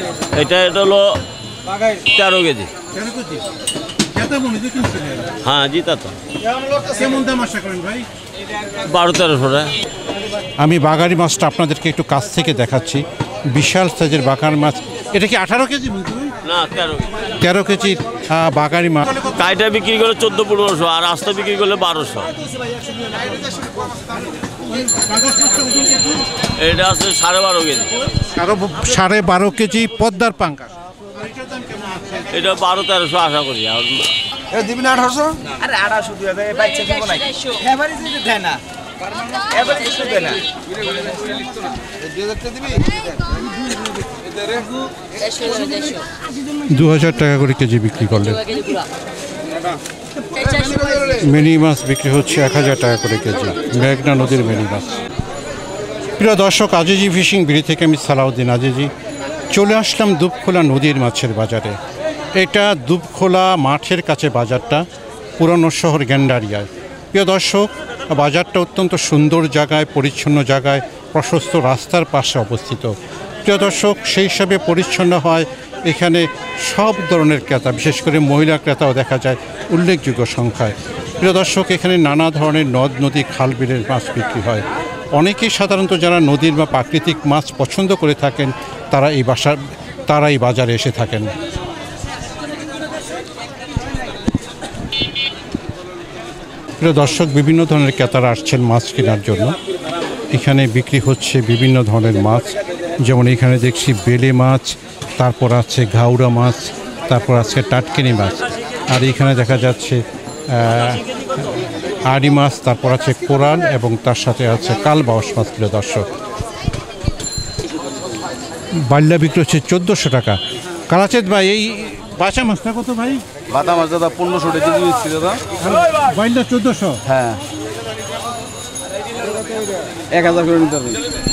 এটা হলো 13 কেজি। হ্যাঁ জি তা তো 12-1300 টাকা। আমি বাগারি মাছটা আপনাদেরকে একটু কাছ থেকে দেখাচ্ছি। বিশাল সাইজের বাগার মাছ। এটা কি 18 কেজি? না 13 কেজি বাগারি মাছ। কাইটা বিক্রি করে 14-1500, আর আস্তা বিক্রি করলে 1200। এটা আছে 12.5 কেজি। 12.5 কেজি পদ্মার পাঙ্গাস। এটা 12-1300 আশা করি। আর দিবি না 1800? আরে 1800 দিয়ে দেয় বাইচে দিব না। এবারে যদি দেয় না, এবারে কিছু দেয় না। 2000 টাকা দিবি? 2000 টাকা করে কেজি বিক্রি করলেন। মিনি মাছ বিক্রি হচ্ছে 1000 টাকা করে কেজি, মেঘনা নদীর মিনি মাছ। প্রিয় দর্শক, আজিজি ফিশিং বিড়ি থেকে আমি সালাউদ্দিন আজিজি চলে আসলাম দুবখোলা নদীর মাছের বাজারে। এটা দুবখোলা মাঠের কাছে বাজারটা, পুরানো শহর গেন্ডারিয়ায়। প্রিয় দর্শক, বাজারটা অত্যন্ত সুন্দর জায়গায়, পরিচ্ছন্ন জায়গায়, প্রশস্ত রাস্তার পাশে অবস্থিত। প্রিয় দর্শক, সেই হিসাবে পরিচ্ছন্ন হয়। এখানে সব ধরনের ক্রেতা, বিশেষ করে মহিলা ক্রেতাও দেখা যায় উল্লেখযোগ্য সংখ্যায়। প্রিয় দর্শক, এখানে নানা ধরনের নদ নদী খাল বিলের মাছ বিক্রি হয়। অনেকেই সাধারণত যারা নদীর বা প্রাকৃতিক মাছ পছন্দ করে থাকেন তারা এই বাজারে এসে থাকেন। প্রিয় দর্শক, বিভিন্ন ধরনের ক্রেতারা আসছেন মাছ কেনার জন্য। এখানে বিক্রি হচ্ছে বিভিন্ন ধরনের মাছ, যেমন এখানে দেখছি বেলে মাছ, তারপর আছে ঘাউড়া মাছ, তারপর আছে টাটকিনি মাছ, আর এখানে দেখা যাচ্ছে আড়ি মাছ, তারপর আছে কোরাল এবং তার সাথে আছে কালবাউস মাছ। প্রিয় দর্শক, বাল্যা বিক্রি হচ্ছে 1400 টাকা। কালাচেত ভাই, এই বাঁচা মাছটা কত ভাই? বাটা মাছ দাদা 1500 টাকা কেজি দিচ্ছি দাদা। বাল্যা 1400? হ্যাঁ 1000 করে নিতে হবে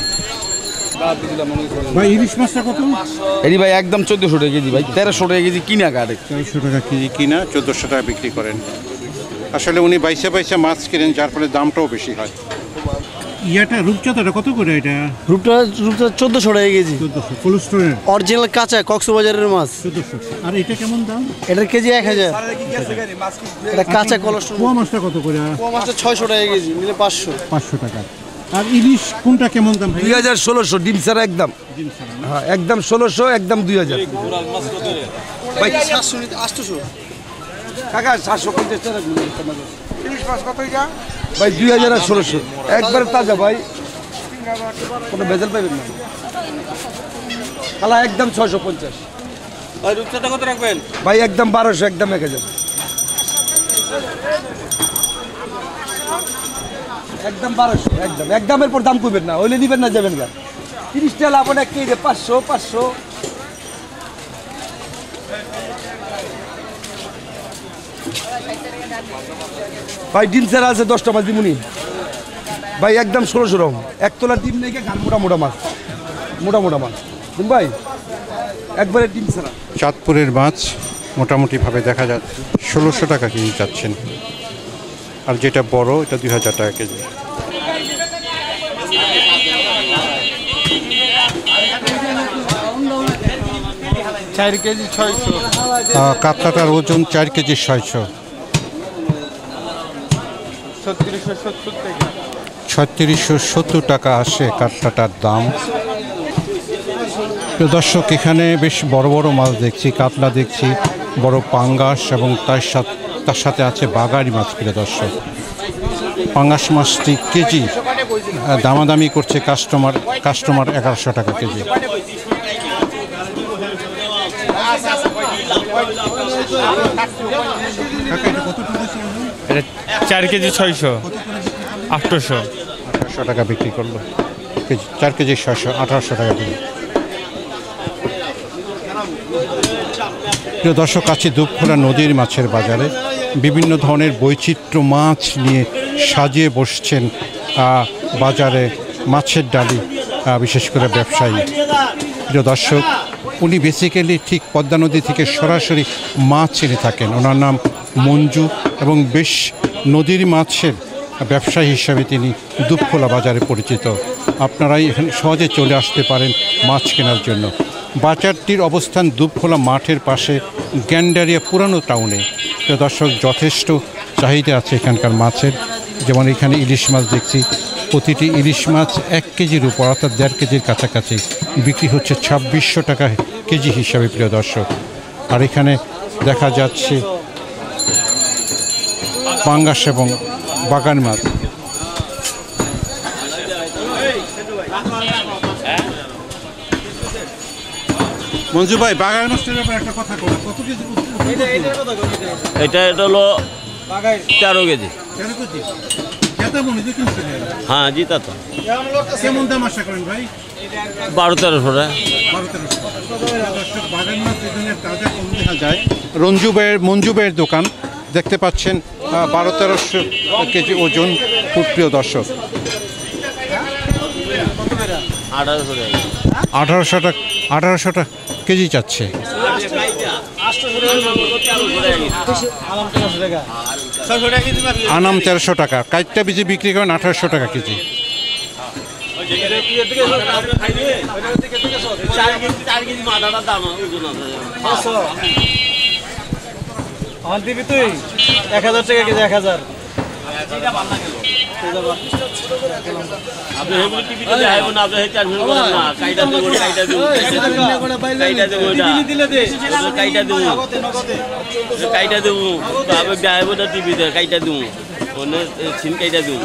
ভাই। ইলিশ মাছটা কত? এটি ভাই একদম 1400 টাকা কেজি ভাই, 1300 টাকা কেজি কিনা কাটে। 1300 টাকা কেজি কিনা, 1400 টাকা বিক্রি করেন। আসলে উনি বাইসে মাছ কিনেন, যার ফলে দামটাও বেশি হয়। ইয়াটা রূপচাঁদাটা কত করে? এটা রূপটা 1400 টাকা কেজি। 1400 কোল্ড স্টোরের অরিজিনাল কাঁচা কক্সবাজারের মাছ 1400। আর এটা কেমন দাম? এটার কেজি 1000। এটা কাঁচা কোলেস্ট্রল। পোয়া মাছটা কত করে? পোয়া মাছটা 600 টাকা কেজি, নিলে 500 টাকা। আর ইলিশ কোনটা কেমন দাম ভাই? 2016 ডিম ছাড়া একদম। হ্যাঁ একদম 1600, একদম 2000 ভাই। 700 নিতে 800 কাকা 750 টাকা ইলিশ মাছ কত এটা? ভাই 2000 আর 1600 একবার তাজা ভাই, কোনো ভেজাল পাবেন না। কালা একদম 650 ভাই। রূপচাঁদা কত রাখবেন ভাই? একদম 1200, একদম 1000, একদম 1200, একদমের পর দাম কমবেন না, হইলে নিবেন না যাবেন না। 30 টাকা লাভ অনেক কেজি 500। ভাই ডিম ছাড়া আছে 10টা মাছ দিমুনি ভাই, একদম 1600 রকম। 1 তোলা ডিম নেই, গান মোটা মাছ, মোটা মাছ দিন ভাই, একবারে ডিম ছাড়া। চাঁদপুরের মাছ মোটামুটিভাবে দেখা যাচ্ছে 1600 টাকা কেজি যাচ্ছেন, আর যেটা বড় এটা 2000 টাকা কেজি। কাতলাটার ওজন 4 কেজি 600। 3670 টাকা আসে কাতলাটার দাম। দর্শক, এখানে বেশ বড় বড় মাছ দেখছি, কাতলা দেখছি, বড় পাঙ্গাস, এবং তার সাথে আছে বাগারি মাছ। প্রিয় দর্শক, পাঙ্গাস মাছটি কেজি দামাদামি করছে কাস্টমার 1100 টাকা কেজি। এটা 4 কেজি 600, 800 টাকা বিক্রি করলো কেজি। 4 কেজি 600, 1800 টাকা কেজি। প্রিয় দর্শক, আছে দুবখোলা নদীর মাছের বাজারে। বিভিন্ন ধরনের বৈচিত্র্য মাছ নিয়ে সাজিয়ে বসছেন বাজারে মাছের ডালি, বিশেষ করে ব্যবসায়ী। প্রিয় দর্শক, উনি বেসিক্যালি ঠিক পদ্মা নদী থেকে সরাসরি মাছ এনে থাকেন। ওনার নাম মঞ্জু, এবং বেশ নদীর মাছের ব্যবসায়ী হিসাবে তিনি দুবখোলা বাজারে পরিচিত। আপনারাই এখানে সহজে চলে আসতে পারেন মাছ কেনার জন্য। বাজারটির অবস্থান দুপখোলা মাঠের পাশে গ্যান্ডারিয়া পুরানো টাউনে। তো দর্শক, যথেষ্ট চাহিদা আছে এখানকার মাছের। যেমন এখানে ইলিশ মাছ দেখছি, প্রতিটি ইলিশ মাছ 1 কেজির উপর অর্থাৎ 1.5 কেজির কাছাকাছি বিক্রি হচ্ছে 2600 টাকা কেজি হিসাবে, প্রিয় দর্শক। আর এখানে দেখা যাচ্ছে পাঙ্গাস এবং বাগান মাছ। মঞ্জু ভাই, বাগান মাছটার ব্যাপারে একটা কথা বলো, কত কেজি? এটা হলো 13 কেজি। 13 কেজি? কেতা মনে যে কিনছেন? হ্যাঁ জিতা তো। কেমন দাম আশা করেন ভাই? 1200-1300 টাকা। 1200-1300 বাগান মাছ এখানে তাজা কম দেখা যায়। মঞ্জু ভাইয়ের দোকান দেখতে পাচ্ছেন, 1200-1300 কেজি ওজন, প্রিয় দর্শক। 1800 টাকা 1800 টাকা কেজি চাচ্ছে। আনাম 1300 টাকা, কাইটটা বীজে বিক্রি করেন 1800 টাকা কেজি। আমার দিবি তুই 1000 টাকা কেজি, 1000। আপনি হেবুল টিভিতে দেখাইবো না, আপনি হেচার ভিউ করেন না। কাইটা দেবো, কাইটা দেবো, কাইটা দেবো, কাইটা দেবো, কাইটা দেবো। আপনি দেখাইবো না টিভিতে, কাইটা দেবো, সিন কাইটা দেবো।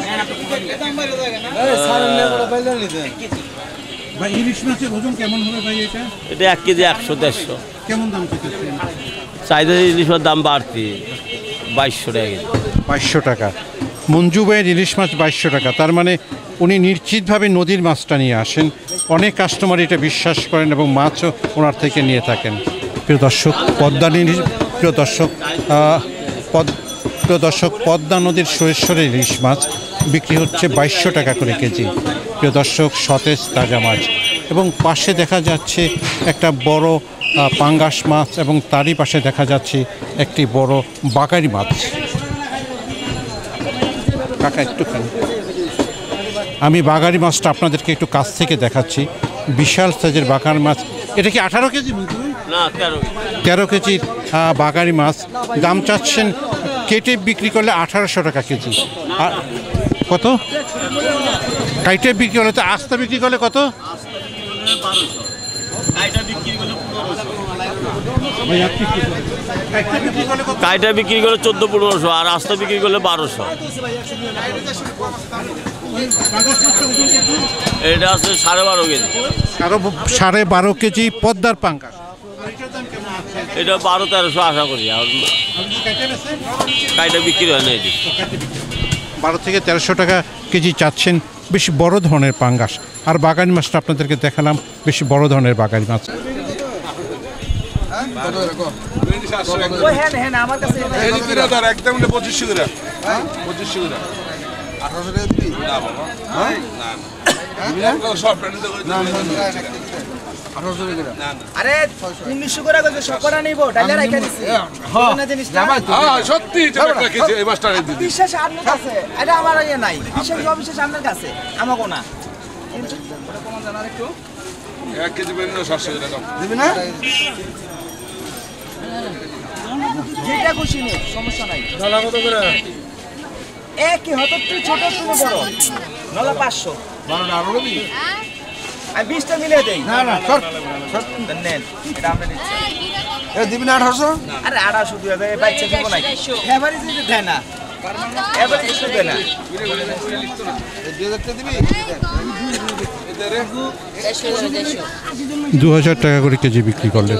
ভাই ইলিশ মাছের ওজন কেমন হবে ভাই এটা? এটা 1 কেজি 100-150। কেমন দাম চাইছেন? চাহিদা ইলিশের দাম বাড়তি, 2200 টাকা কেজি। 2200 টাকা। মঞ্জু ভাইয়ের ইলিশ মাছ 2200 টাকা, তার মানে উনি নিশ্চিতভাবে নদীর মাছটা নিয়ে আসেন। অনেক কাস্টমার এটা বিশ্বাস করেন এবং মাছও ওনার থেকে নিয়ে থাকেন। প্রিয় দর্শক, প্রিয় দর্শক, পদ্মা নদীর সুরেশ্বরের ইলিশ মাছ বিক্রি হচ্ছে 2200 টাকা করে কেজি। প্রিয় দর্শক, সতেজ তাজা মাছ। এবং পাশে দেখা যাচ্ছে একটা বড় পাঙ্গাস মাছ এবং তারই পাশে দেখা যাচ্ছে একটি বড় বাগারি মাছ। কাকা একটুখানি, আমি বাগারি মাছটা আপনাদেরকে একটু কাছ থেকে দেখাচ্ছি। বিশাল সাইজের বাগার মাছ। এটা কি 18 কেজি? না, 13 কেজির বাগারি মাছ। দাম চাচ্ছেন কেটে বিক্রি করলে 1800 টাকা কেজি। আর কত কাইটে বিক্রি করলে? তো আস্তা বিক্রি করলে কত? কাইটা বিক্রি করে 1400-1500, আর আস্তা বিক্রি করলে 1200। এটা আছে 12.5 কেজি। 12.5 কেজি পদ্মার পাঙ্গাস। এটা 1200-1300 আশা করি। আর কাইটা বিক্রি হয় না, এটি 12 থেকে 1300 টাকা কেজি চাচ্ছেন। বেশি বড় ধরনের পাঙ্গাস। আর বাগানি মাছটা আপনাদেরকে দেখালাম, বেশি বড় ধরনের বাগানি মাছ। আরে 1900 করে কইছে, সবকটা নিব, ডালে রাখা দিছি। না জিনিসটা সত্যি এই মাছটা বিশ্বাস আপনার কাছে, এটা আমার ইয়ে নাই। বিশ্বাস অবিশ্বাস আপনার কাছে, আমাকে না। 1 কেজি বেরিয়ে 700 টাকা দিবি না? যেটা খুশি নেই, সমস্যা নাই। ঢালা কত করে? একই হতো, তুই ছোট তুমি বড়। নলা 500। আমি 20টা মিলে দেই। না না, সর নেন, এটা আমরা নিচ্ছি। এ দিবি না 1800? আরে 1800 দিয়ে দেয়, বাচ্চা দিব নাই। এবারে যদি দেয় না, এবারে কিছু দেয় না। 2000 টাকা দিবি? 2000 টাকা করে কেজি বিক্রি করলেন।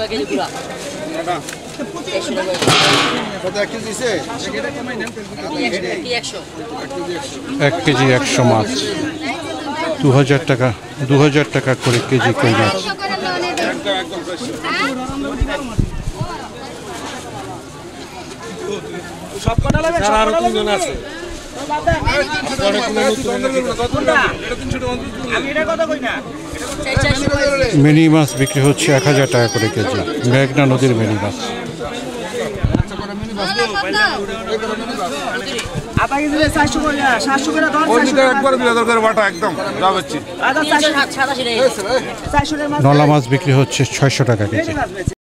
কত 1 কেজি দিছে? 1 কেজি 100 মাছ, 2000 টাকা। 2000 টাকা করে কেজি কই মাছ। সব কটা লাগবে, সব কটা লাগবে আছে। আমি এটা কথা কই না। মিনি মাছ বিক্রি হচ্ছে 1000 টাকা করে কেজি। মেঘনা নদীর মিনি মাছ। আধা কেজি 400 করে 700 করে দাও ওই দিকে একবার 2000 করে বাটা একদম যা বেচছি আধা 400 400 নলা মাছ বিক্রি হচ্ছে 600 টাকা কেজি।